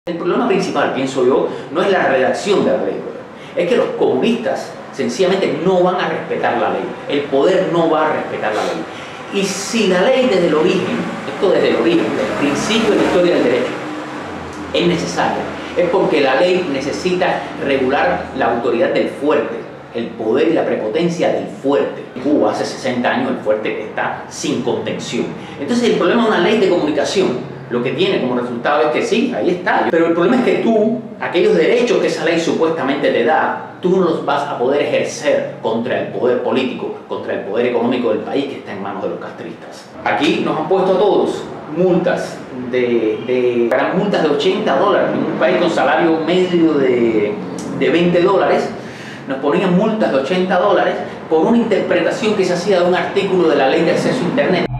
El problema principal, pienso yo, no es la redacción de la ley, es que los comunistas sencillamente no van a respetar la ley. El poder no va a respetar la ley. Y si la ley desde el origen, desde el principio de la historia del derecho, es necesaria, es porque la ley necesita regular la autoridad del fuerte, el poder y la prepotencia del fuerte. En Cuba hace 60 años el fuerte está sin contención. Entonces el problema de una ley de comunicación lo que tiene como resultado es que sí, ahí está. Pero el problema es que tú, aquellos derechos que esa ley supuestamente te da, tú no los vas a poder ejercer contra el poder político, contra el poder económico del país que está en manos de los castristas. Aquí nos han puesto a todos multas multas de $80 en un país con salario medio de $20. Nos ponían multas de $80 por una interpretación que se hacía de un artículo de la ley de acceso a Internet.